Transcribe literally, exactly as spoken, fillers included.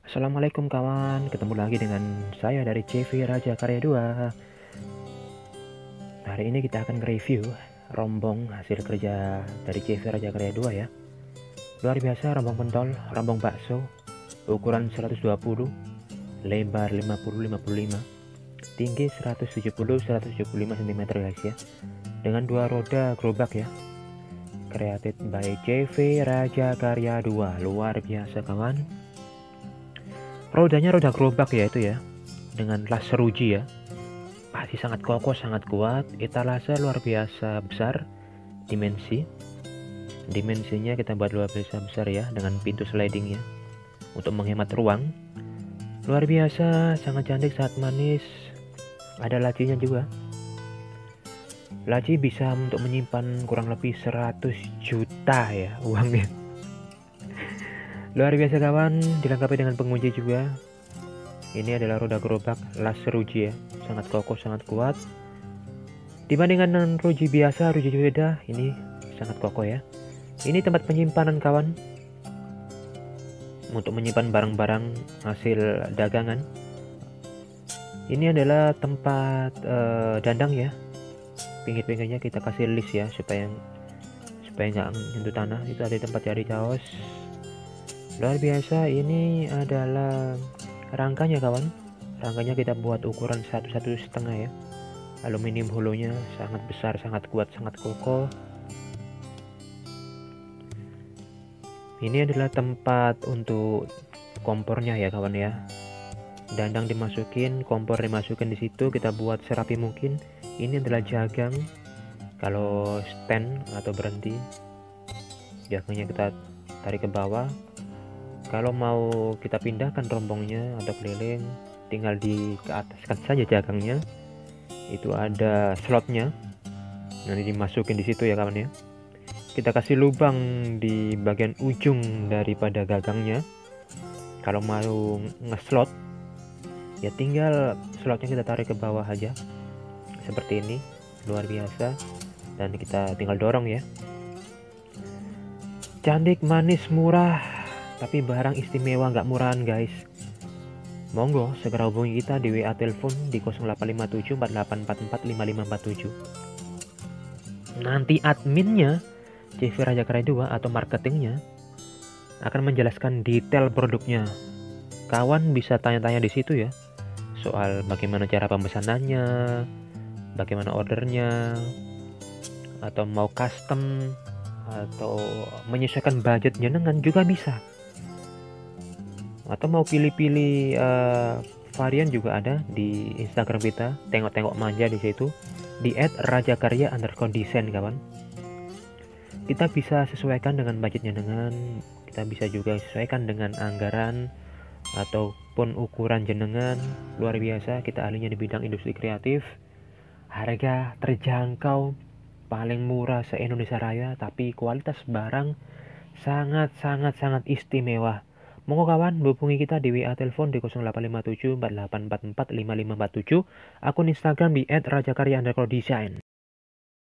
Assalamualaikum kawan, ketemu lagi dengan saya dari C V Raja Karya dua. Hari ini kita akan review rombong hasil kerja dari C V Raja Karya dua ya. Luar biasa, rombong pentol, rombong bakso, ukuran seratus dua puluh, lebar lima puluh lima puluh lima, tinggi seratus tujuh puluh seratus tujuh puluh lima cm guys ya. Dengan dua roda gerobak ya. Created by C V Raja Karya dua. Luar biasa kawan. Rodanya roda gerobak ya itu ya, dengan las seruji ya, pasti sangat kokoh, sangat kuat. Etalase luar biasa besar, dimensi dimensinya kita buat luar biasa besar ya, dengan pintu sliding ya, untuk menghemat ruang. Luar biasa, sangat cantik, sangat manis. Ada lacinya juga. Laci bisa untuk menyimpan kurang lebih seratus juta ya uangnya. Luar biasa kawan, dilengkapi dengan pengunci juga. Ini adalah roda gerobak las seruji ya, sangat kokoh, sangat kuat. Dibandingkan dengan ruji biasa, ruji beda, ini sangat kokoh ya. Ini tempat penyimpanan kawan, untuk menyimpan barang-barang hasil dagangan. Ini adalah tempat uh, dandang ya. Pinggir-pinggirnya kita kasih list ya, supaya supaya nggak menyentuh tanah. Itu ada tempat cari kaos. Luar biasa, ini adalah rangkanya kawan. Rangkanya kita buat ukuran satu satu setengah ya. Aluminium holonya sangat besar, sangat kuat, sangat kokoh. Ini adalah tempat untuk kompornya ya kawan ya. Dandang dimasukin, kompor dimasukin di situ, kita buat serapi mungkin. Ini adalah jagang. Kalau stand atau berhenti, jagangnya kita tarik ke bawah. Kalau mau kita pindahkan rombongnya atau keliling, tinggal di ke ataskan saja jagangnya. Itu ada slotnya, nanti dimasukin di situ ya kawan ya. Kita kasih lubang di bagian ujung daripada gagangnya. Kalau mau ngeslot, ya tinggal slotnya kita tarik ke bawah aja, seperti ini. Luar biasa, dan kita tinggal dorong ya. Cantik, manis, murah, tapi barang istimewa, nggak murahan guys. Monggo segera hubungi kita di W A telepon di nol delapan lima tujuh empat delapan empat empat lima lima empat tujuh. Nanti adminnya C V Raja Karya dua atau marketingnya akan menjelaskan detail produknya. Kawan bisa tanya-tanya di situ ya, soal bagaimana cara pemesanannya, bagaimana ordernya, atau mau custom atau menyesuaikan budget jenengan juga bisa. Atau mau pilih-pilih uh, varian juga ada di Instagram kita. Tengok-tengok manja di situ di et rajakarya underscore desain kawan. Kita bisa sesuaikan dengan budget jenengan, kita bisa juga sesuaikan dengan anggaran ataupun ukuran jenengan. Luar biasa, kita ahlinya di bidang industri kreatif. Harga terjangkau, paling murah se-Indonesia Raya, tapi kualitas barang sangat-sangat-sangat istimewa. Monggo kawan, hubungi kita di W A telepon di nol delapan lima tujuh empat delapan empat empat lima lima empat tujuh, akun Instagram di et rajakarya underscore desain.